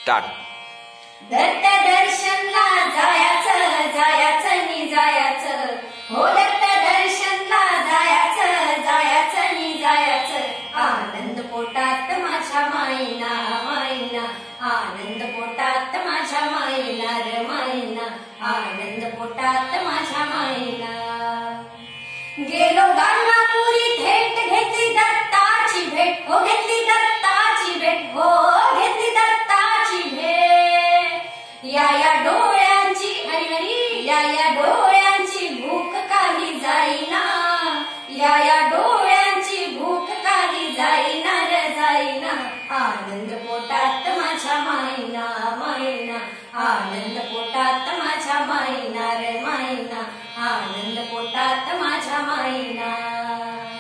Start. Datta दर्शनला जायाचं जायाचं नि जायाचं, हो दत्त दर्शनला जायाचं जायाचं नि जायाचं. आनंद पोटात माझ्या माईना माईना, आनंद पोटात माझ्या माईना र माईना, आनंद पोटात माझ्या माईना. गेलो गाणगापुरी थेट घेतली दत्ताची भेट, हो घेतली दत्ताची